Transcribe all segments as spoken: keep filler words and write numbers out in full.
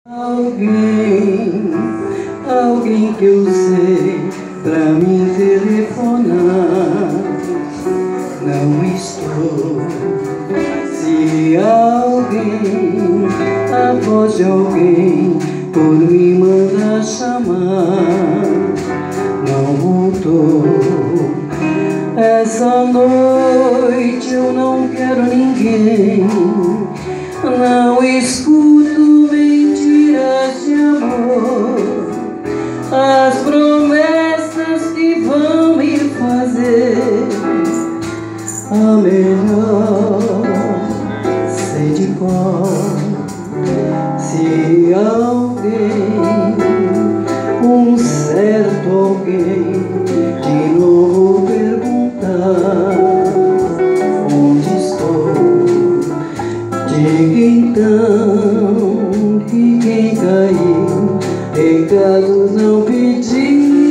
Alguém, alguém que eu sei pra me telefonar. Não estou. Se alguém, a voz de alguém por me mandar chamar, não voltou. Essa noite eu não quero ninguém. Não escuto mentiras de amor, as promessas que vão me fazer a melhor sei de qual. Se alguém, um certo alguém, de novo perguntar onde estou, diga então que quem caiu recados não pediu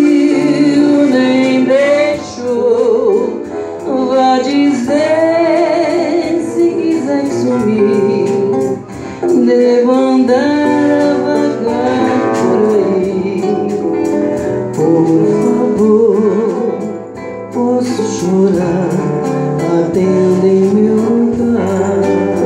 nem deixou. Vá dizer se quiser sumir, devo andar a vagar por aí. Por favor, posso chorar, atenda em meu lugar.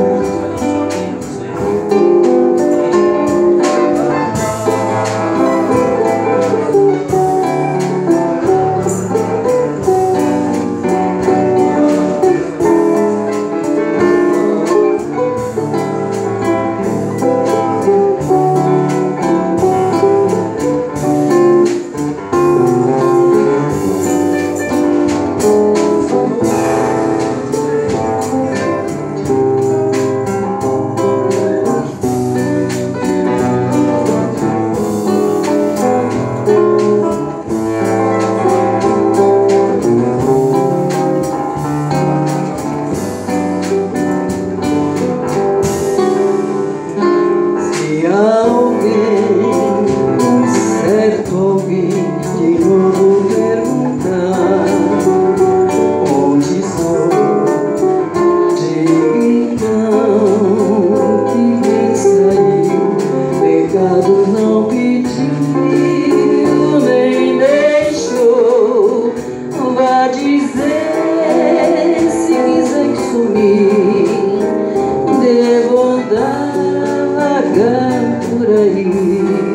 Não pediu nem deixou. Vá dizer se quiser que sumir, devo andar a vagar por aí.